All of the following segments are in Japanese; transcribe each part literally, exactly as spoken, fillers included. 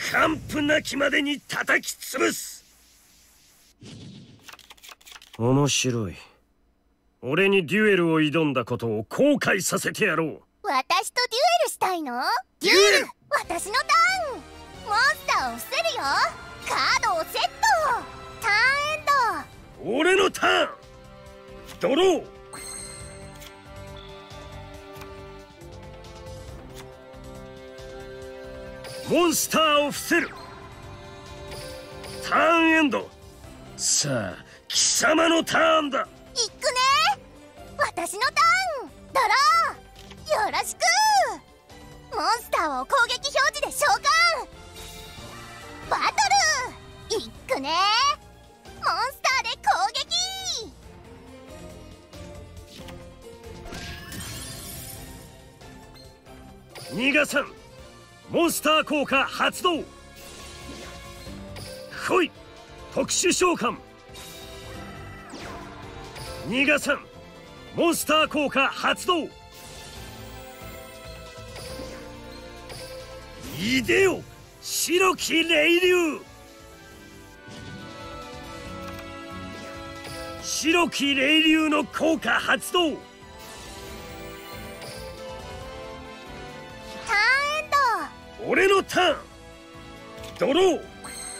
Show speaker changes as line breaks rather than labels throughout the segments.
完膚なきまでに叩き潰す。面白い。俺にデュエルを挑んだことを後悔させてやろう。
私とデュエルしたいの？
デュエル！
私のターン。モンスターを伏せるよ。カードをセット。ターンエンド。
俺のターン。ドロー。モンスターを伏せる。ターンエンド。さあ貴様のターンだ。
いくね。私のターン。ドロー。よろしく。モンスターを攻撃表示で召喚。バトル。いくね。モンスターで攻撃。
逃がさん。モンスター効果発動。来い。特殊召喚。逃がさん。モンスター効果発動。いでよ白き霊竜。白き霊竜の効果発動。俺のターン。ドロー。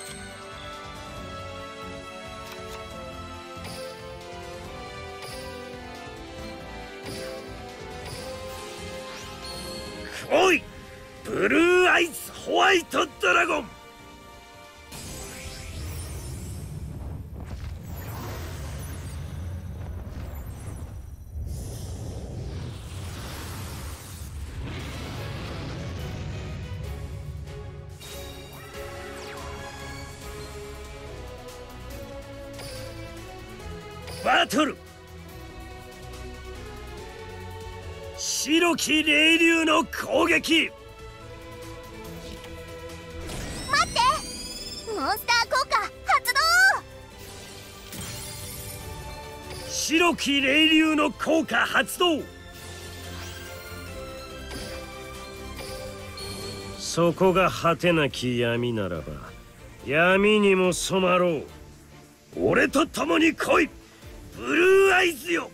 来い。ブルーアイスホワイトドラゴン。バトル。白き霊竜の攻撃。
待って。モンスター効果発動。
白き霊竜の効果発動。そこが果てなき闇ならば闇にも染まろう。俺と共に来い。ブルーアイズよ。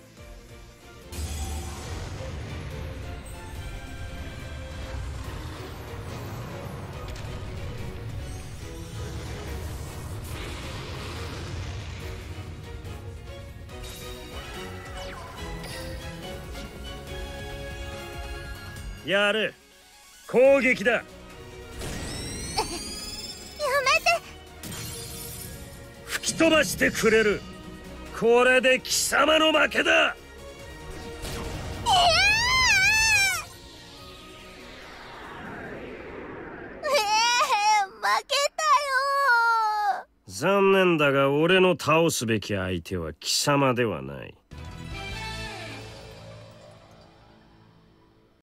やれ。攻撃だ。やめて。吹き飛ばしてくれる。これで貴様の負けだ。
えー、えー、負けたよ。
残念だが俺の倒すべき相手は貴様ではない。